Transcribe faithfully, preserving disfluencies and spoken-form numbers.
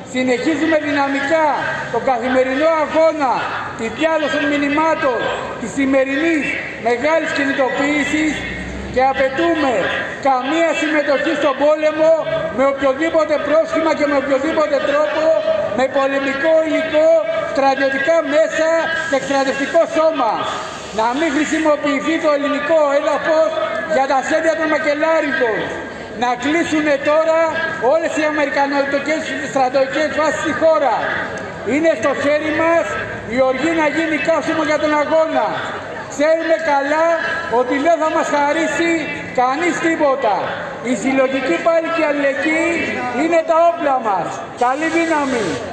Συνεχίζουμε δυναμικά τον καθημερινό αγώνα της διάδοσης των μηνυμάτων της σημερινής μεγάλης κινητοποίησης και απαιτούμε καμία συμμετοχή στον πόλεμο με οποιοδήποτε πρόσχημα και με οποιοδήποτε τρόπο, με πολεμικό υλικό, στρατιωτικά μέσα και στρατιωτικό σώμα. Να μην χρησιμοποιηθεί το ελληνικό έδαφος για τα σχέδια των μακελάρικων. Να κλείσουν τώρα όλες οι αμερικανωτικές στρατιωτικές βάσεις στη χώρα. Είναι στο χέρι μας η οργή να γίνει καύσιμο για τον αγώνα. Ξέρουμε καλά ότι δεν θα μας χαρίσει κανείς τίποτα. Η συλλογική πάλι και αλληλεγγύη είναι τα όπλα μας. Καλή δύναμη!